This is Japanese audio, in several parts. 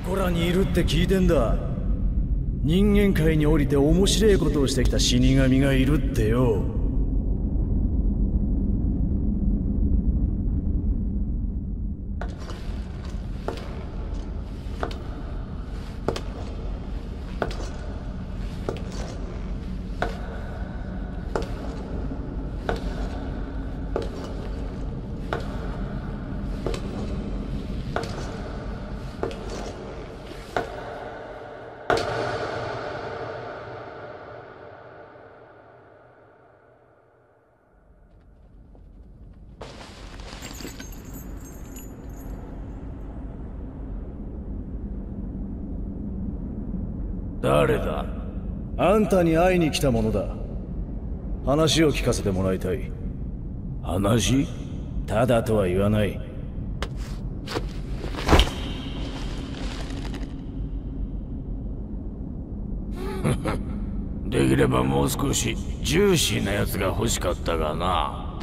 こらにいるって聞いてんだ。人間界に降りて面白いことをしてきた死神がいるってよ。誰だ？あんたに会いに来たものだ。話を聞かせてもらいたい。話？ただとは言わない。 できればもう少しジューシーなやつが欲しかったがな。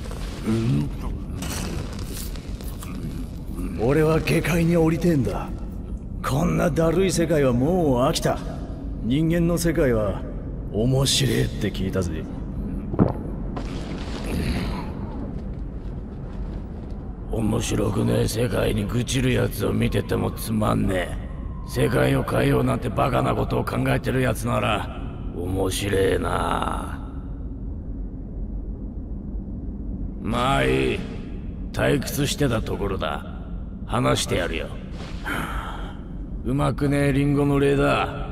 俺は下界に降りてんだ。こんなだるい世界はもう飽きた。人間の世界は面白いって聞いたぜ。 面白くねえ世界に愚痴るやつを見ててもつまんねえ。世界を変えようなんてバカなことを考えてるやつなら面白えな。まあいい。退屈してたところだ。話してやるよ。うまくねえリンゴの例だ。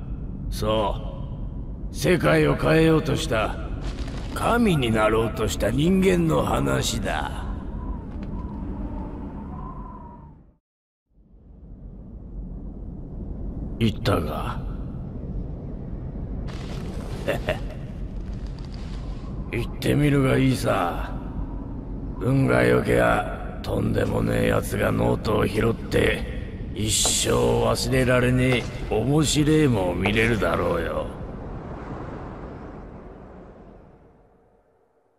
そう世界を変えようとした神になろうとした人間の話だ。言ったが言ってみるがいいさ。運が良けやとんでもねえ奴がノートを拾って一生忘れられねえ面白えもんを見れるだろうよ。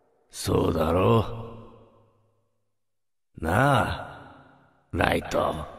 そうだろうなあライト。